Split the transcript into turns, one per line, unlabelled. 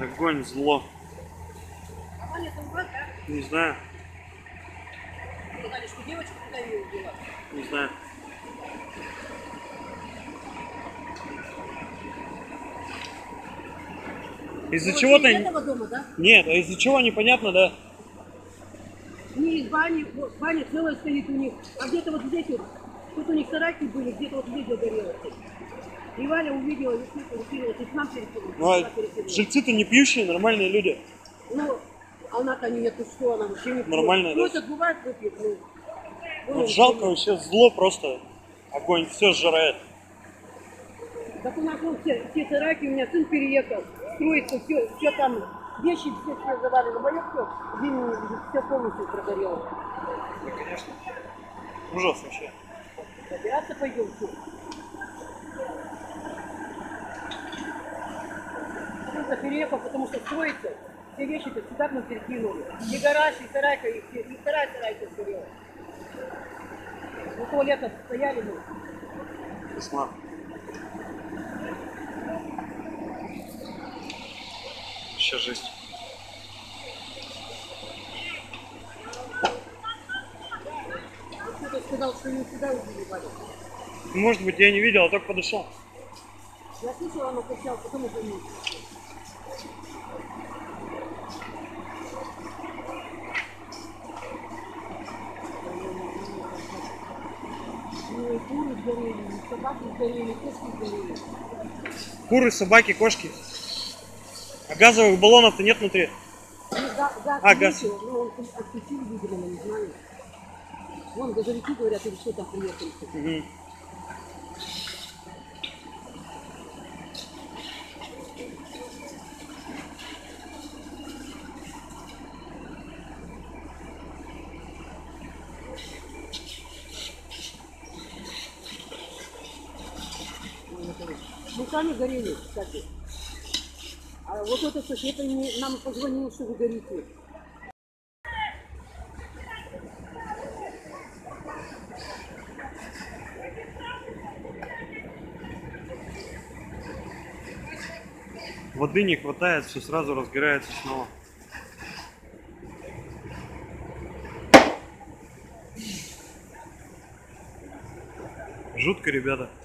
Огонь, зло.
А Ваня там брат, да?
Не знаю.
Сказали, что девочку куда ее убила.
Не знаю. Из-за чего-то...
Этого дома, да?
Нет, а из-за чего непонятно, да?
Не из бани, вот, баня целая стоит у них. А где-то вот здесь вот, тут у них сарайки были, где-то вот здесь загорелось. И Валя увидела, и перекинулась, и к нам перекинулась.
Ну, а жильцы-то не пьющие, нормальные люди.
Ну, а она-то нет, ты что, она вообще не пьет.
Нормально,
ну,
да?
это бывает выпьет, ну.
Вот жалко вообще, зло просто. Огонь все сжирает.
Так у нас вон все сарайки, у меня сын переехал, строится, все там, вещи все завалены, мое все полностью прогорело.
Да, конечно. Ужас вообще.
Собираться пойдем все. Нужно переехал, потому что строится, все вещи-то сюда к нам перекинули. И гараж, и сарайка, и вторая сарайка сгорела. У туалета стояли мы.
Кошмар. Вообще жесть.
Кто-то сказал, что не сюда убили Валю.
Может быть, я не видел, а только подошел.
Я слышала, она кричала, потом уже не. Ну и куры сгорели, и собаки сгорели, и кошки сгорели.
Куры, собаки, кошки. А газовых баллонов-то нет внутри.
Ну, газ,
газ.
Ну, он отключил, видимо, мы не знаю. Вон газовики говорят, или что там приехали.
Угу.
Мы сами горели, кстати. А вот этот сосед нам позвонил, что вы горите.
Воды не хватает, все сразу разгорается снова. Жутко, ребята.